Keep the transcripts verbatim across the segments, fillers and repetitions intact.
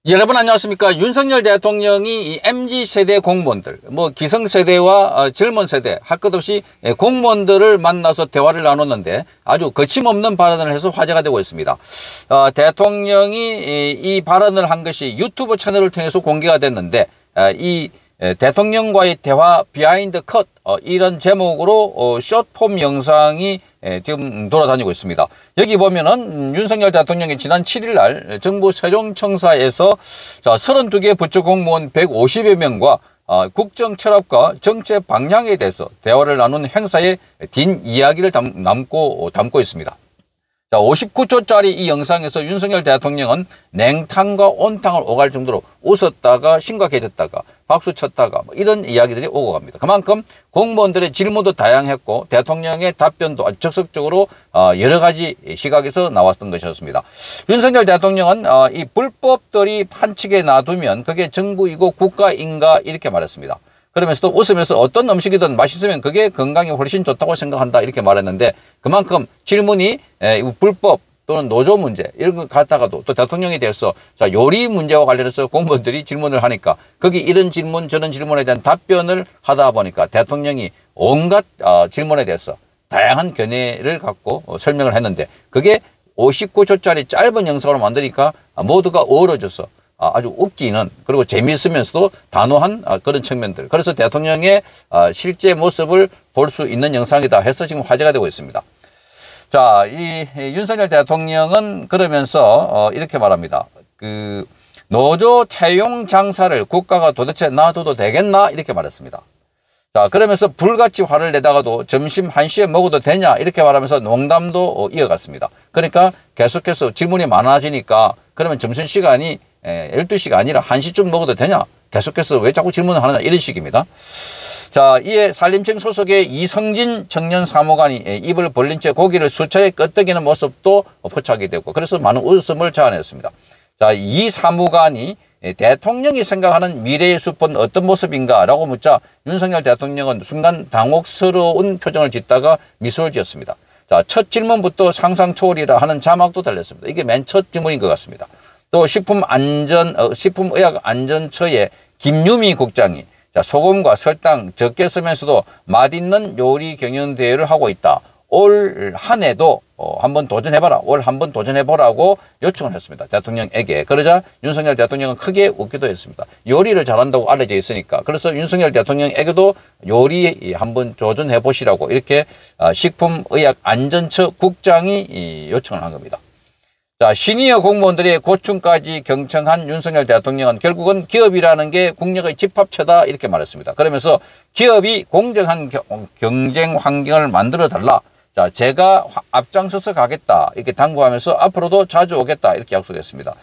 여러분 안녕하십니까. 윤석열 대통령이 이 엠지 세대 공무원들, 뭐 기성세대와 젊은 세대 할 것 없이 공무원들을 만나서 대화를 나눴는데 아주 거침없는 발언을 해서 화제가 되고 있습니다. 어, 대통령이 이 발언을 한 것이 유튜브 채널을 통해서 공개가 됐는데 이 대통령과의 대화 비하인드 컷 어, 이런 제목으로 어, 숏폼 영상이 에, 지금 돌아다니고 있습니다. 여기 보면은 음, 윤석열 대통령이 지난 칠 일 날 정부 세종청사에서 자, 서른두 개 부처 공무원 백오십여 명과 어, 국정 철학과 정책 방향에 대해서 대화를 나눈 행사의 뒷이야기를 담, 남고, 담고 있습니다. 자, 오십구 초짜리 이 영상에서 윤석열 대통령은 냉탕과 온탕을 오갈 정도로 웃었다가 심각해졌다가 박수 쳤다가 뭐 이런 이야기들이 오고 갑니다. 그만큼 공무원들의 질문도 다양했고 대통령의 답변도 아주 적극적으로 여러 가지 시각에서 나왔던 것이었습니다. 윤석열 대통령은 이 불법들이 판치게 놔두면 그게 정부이고 국가인가 이렇게 말했습니다. 그러면서도 웃으면서 어떤 음식이든 맛있으면 그게 건강에 훨씬 좋다고 생각한다 이렇게 말했는데 그만큼 질문이 불법 또는 노조 문제 이런 것 갖다가도 또 대통령에 대해서 자 요리 문제와 관련해서 공무원들이 질문을 하니까 거기 이런 질문 저런 질문에 대한 답변을 하다 보니까 대통령이 온갖 어, 질문에 대해서 다양한 견해를 갖고 어, 설명을 했는데 그게 오십구 초짜리 짧은 영상으로 만드니까 모두가 어우러져서 아주 웃기는 그리고 재미있으면서도 단호한 그런 측면들. 그래서 대통령의 실제 모습을 볼 수 있는 영상이다 해서 지금 화제가 되고 있습니다. 자, 이 윤석열 대통령은 그러면서 이렇게 말합니다. 그 노조 채용 장사를 국가가 도대체 놔둬도 되겠나 이렇게 말했습니다. 자, 그러면서 불같이 화를 내다가도 점심 한 시에 먹어도 되냐 이렇게 말하면서 농담도 이어갔습니다. 그러니까 계속해서 질문이 많아지니까 그러면 점심시간이 열두 시가 아니라 한 시쯤 먹어도 되냐? 계속해서 왜 자꾸 질문을 하느냐? 이런 식입니다. 자, 이에 산림청 소속의 이성진 청년 사무관이 입을 벌린 채 고기를 수차례 끄덕이는 모습도 포착이 되고 그래서 많은 웃음을 자아냈습니다. 자, 이 사무관이 대통령이 생각하는 미래의 숲은 어떤 모습인가? 라고 묻자 윤석열 대통령은 순간 당혹스러운 표정을 짓다가 미소를 지었습니다. 자, 첫 질문부터 상상 초월이라 하는 자막도 달렸습니다. 이게 맨 첫 질문인 것 같습니다. 또 식품안전, 어, 식품의약안전처의 김유미 국장이 자, 소금과 설탕 적게 쓰면서도 맛있는 요리 경연대회를 하고 있다. 올 한 해도 어, 한번 도전해봐라. 올 한번 도전해보라고 요청을 했습니다. 대통령에게. 그러자 윤석열 대통령은 크게 웃기도 했습니다. 요리를 잘한다고 알려져 있으니까. 그래서 윤석열 대통령에게도 요리 한번 도전해보시라고 이렇게 어, 식품의약안전처 국장이 요청을 한 겁니다. 자, 시니어 공무원들의 고충까지 경청한 윤석열 대통령은 결국은 기업이라는 게 국력의 집합체다 이렇게 말했습니다. 그러면서 기업이 공정한 경쟁 환경을 만들어 달라. 자, 제가 앞장서서 가겠다 이렇게 당부하면서 앞으로도 자주 오겠다 이렇게 약속했습니다.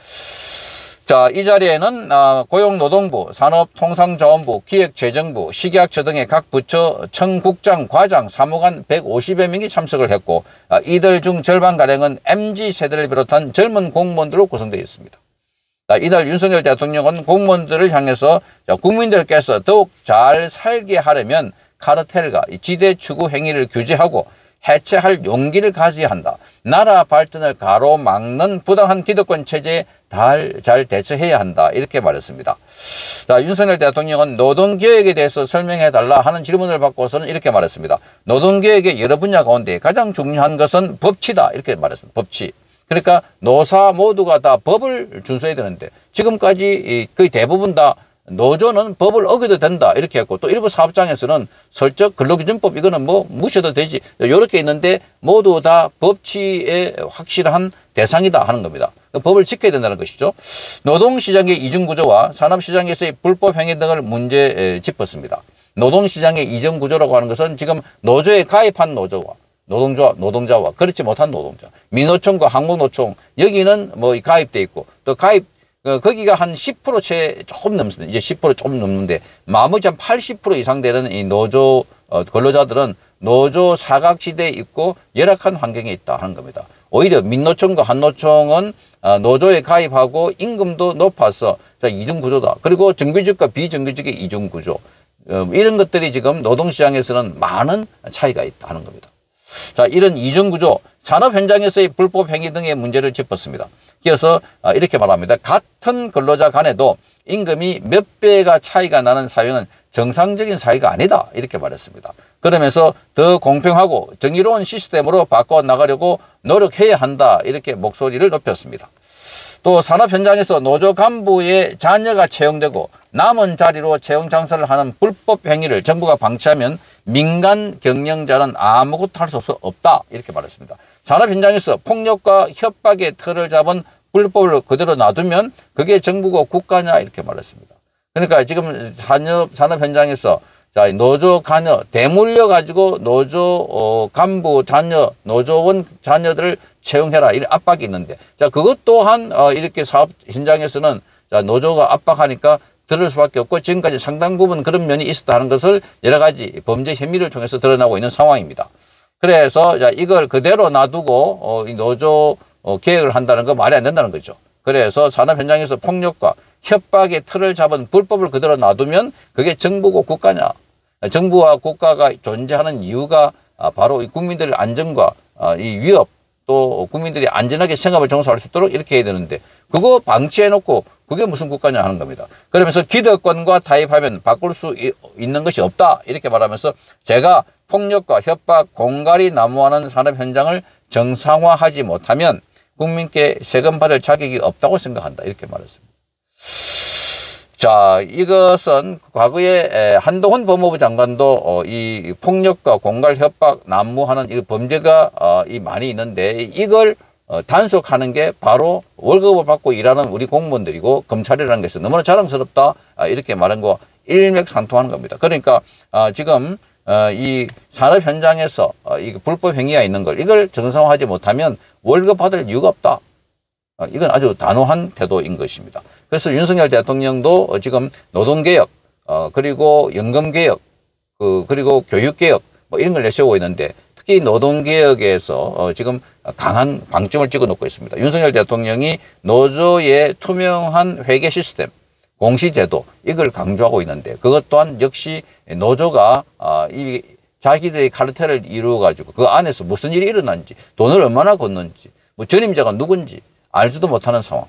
자, 이 자리에는 고용노동부, 산업통상자원부, 기획재정부, 식약처 등의 각 부처 청국장, 과장, 사무관 백오십여 명이 참석을 했고 이들 중 절반가량은 엠지 세대를 비롯한 젊은 공무원들로 구성되어 있습니다. 이날 윤석열 대통령은 공무원들을 향해서 국민들께서 더욱 잘 살게 하려면 카르텔과 지대 추구 행위를 규제하고 해체할 용기를 가져야 한다. 나라 발전을 가로막는 부당한 기득권 체제에 잘 대처해야 한다. 이렇게 말했습니다. 자, 윤석열 대통령은 노동개혁에 대해서 설명해달라 하는 질문을 받고서는 이렇게 말했습니다. 노동개혁의 여러 분야 가운데 가장 중요한 것은 법치다. 이렇게 말했습니다. 법치. 그러니까 노사 모두가 다 법을 준수해야 되는데 지금까지 거의 대부분 다 노조는 법을 어겨도 된다 이렇게 했고 또 일부 사업장에서는 설적 근로기준법 이거는 뭐 무시해도 되지 이렇게 있는데 모두 다 법치의 확실한 대상이다 하는 겁니다. 법을 지켜야 된다는 것이죠. 노동시장의 이중구조와 산업시장에서의 불법 행위 등을 문제 짚었습니다. 노동시장의 이중구조라고 하는 것은 지금 노조에 가입한 노조와 노동조합, 노동자와 그렇지 못한 노동자, 민노총과 한국노총 여기는 뭐 가입돼 있고 또 가입 어, 거기가 한 십 퍼센트 채 조금 넘습니다. 이제 십 퍼센트 조금 넘는데 나머지 한 팔십 퍼센트 이상 되는 이 노조 어, 근로자들은 노조 사각지대에 있고 열악한 환경에 있다 하는 겁니다. 오히려 민노총과 한노총은 어, 노조에 가입하고 임금도 높아서 자, 이중구조다. 그리고 정규직과 비정규직의 이중구조 어, 이런 것들이 지금 노동시장에서는 많은 차이가 있다 하는 겁니다. 자, 이런 이중구조, 산업 현장에서의 불법 행위 등의 문제를 짚었습니다. 이어서 이렇게 말합니다. 같은 근로자 간에도 임금이 몇 배가 차이가 나는 사회는 정상적인 사회가 아니다. 이렇게 말했습니다. 그러면서 더 공평하고 정의로운 시스템으로 바꿔나가려고 노력해야 한다. 이렇게 목소리를 높였습니다. 또 산업 현장에서 노조 간부의 자녀가 채용되고 남은 자리로 채용 장사를 하는 불법 행위를 정부가 방치하면 민간 경영자는 아무것도 할 수 없다. 이렇게 말했습니다. 산업 현장에서 폭력과 협박의 틀을 잡은 불법을 그대로 놔두면 그게 정부고 국가냐 이렇게 말했습니다. 그러니까 지금 산업, 산업 현장에서 자, 노조 간여, 대물려 가지고 노조 어, 간부 자녀, 노조원 자녀들을 채용해라 이런 압박이 있는데, 자, 그것 또한 어, 이렇게 사업 현장에서는 자, 노조가 압박하니까 들을 수밖에 없고 지금까지 상당 부분 그런 면이 있었다는 것을 여러 가지 범죄 혐의를 통해서 드러나고 있는 상황입니다. 그래서 자, 이걸 그대로 놔두고 어, 이 노조 어, 개혁을 한다는 거 말이 안 된다는 거죠. 그래서 산업 현장에서 폭력과 협박의 틀을 잡은 불법을 그대로 놔두면 그게 정부고 국가냐. 정부와 국가가 존재하는 이유가 바로 국민들의 안전과 이 위협, 또 국민들이 안전하게 생업을 종사할 수 있도록 이렇게 해야 되는데 그거 방치해놓고 그게 무슨 국가냐 하는 겁니다. 그러면서 기득권과 타협하면 바꿀 수 있는 것이 없다 이렇게 말하면서 제가 폭력과 협박, 공갈이 난무하는 산업 현장을 정상화하지 못하면 국민께 세금 받을 자격이 없다고 생각한다 이렇게 말했습니다. 자, 이것은 과거에 한동훈 법무부 장관도 이 폭력과 공갈, 협박, 난무하는 이 범죄가 이 많이 있는데 이걸 단속하는 게 바로 월급을 받고 일하는 우리 공무원들이고 검찰이라는 것은 너무나 자랑스럽다 이렇게 말한 거 일맥상통하는 겁니다. 그러니까 지금 이 산업 현장에서 이 불법 행위가 있는 걸 이걸 정상화하지 못하면 월급 받을 이유가 없다. 이건 아주 단호한 태도인 것입니다. 그래서 윤석열 대통령도 지금 노동개혁, 어, 그리고 연금개혁, 그, 그리고 교육개혁, 뭐 이런 걸 내세우고 있는데 특히 노동개혁에서 어, 지금 강한 방점을 찍어 놓고 있습니다. 윤석열 대통령이 노조의 투명한 회계 시스템, 공시제도, 이걸 강조하고 있는데 그것 또한 역시 노조가, 어, 이 자기들의 카르텔을 이루어가지고 그 안에서 무슨 일이 일어났는지, 돈을 얼마나 걷는지, 뭐 전임자가 누군지 알지도 못하는 상황.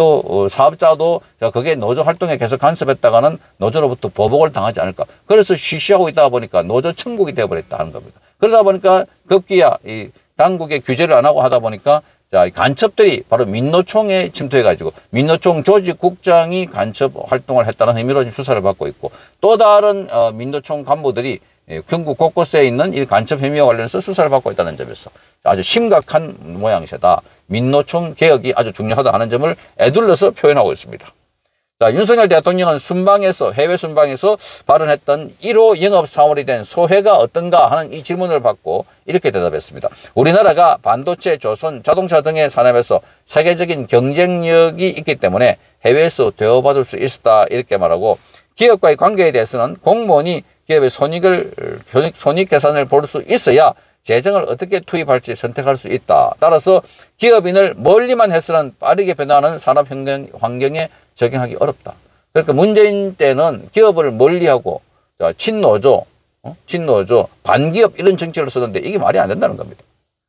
또 사업자도 그게 노조 활동에 계속 간섭했다가는 노조로부터 보복을 당하지 않을까. 그래서 쉬쉬하고 있다 보니까 노조 천국이 되어버렸다 하는 겁니다. 그러다 보니까 급기야 이 당국의 규제를 안 하고 하다 보니까 자, 간첩들이 바로 민노총에 침투해가지고 민노총 조직국장이 간첩 활동을 했다는 의미로 수사를 받고 있고 또 다른 어, 민노총 간부들이 경북 곳곳에 있는 이 간첩 혐의와 관련해서 수사를 받고 있다는 점에서 아주 심각한 모양새다. 민노총 개혁이 아주 중요하다 하는 점을 애둘러서 표현하고 있습니다. 자, 윤석열 대통령은 순방에서 해외 순방에서 발언했던 일 호 영업사원이 된 소회가 어떤가 하는 이 질문을 받고 이렇게 대답했습니다. 우리나라가 반도체, 조선, 자동차 등의 산업에서 세계적인 경쟁력이 있기 때문에 해외에서 대우받을 수 있었다 이렇게 말하고 기업과의 관계에 대해서는 공무원이 기업의 손익을, 손익 계산을 볼 수 있어야 재정을 어떻게 투입할지 선택할 수 있다. 따라서 기업인을 멀리만 해서는 빠르게 변화하는 산업 환경에 적용하기 어렵다. 그러니까 문재인 때는 기업을 멀리하고 친노조, 어? 친노조, 반기업 이런 정책을 썼는데 이게 말이 안 된다는 겁니다.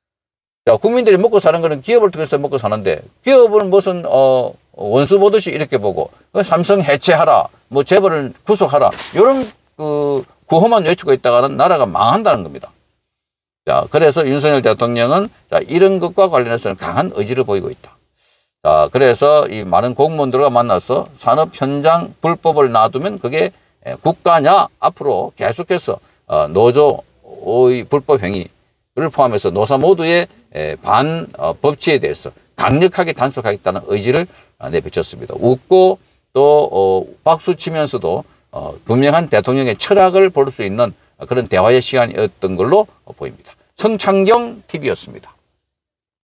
자, 국민들이 먹고 사는 거는 기업을 통해서 먹고 사는데 기업은 무슨 어, 원수 보듯이 이렇게 보고 삼성 해체하라, 뭐 재벌을 구속하라 이런 그 구호만 외치고 있다가는 나라가 망한다는 겁니다. 자, 그래서 윤석열 대통령은 자, 이런 것과 관련해서는 강한 의지를 보이고 있다. 자, 그래서 이 많은 공무원들과 만나서 산업 현장 불법을 놔두면 그게 국가냐 앞으로 계속해서 어, 노조의 불법 행위를 포함해서 노사 모두의 반 어, 법치에 대해서 강력하게 단속하겠다는 의지를 내비쳤습니다. 웃고 또 어, 박수 치면서도 어, 분명한 대통령의 철학을 볼 수 있는 그런 대화의 시간이었던 걸로 보입니다. 성창경 티비였습니다.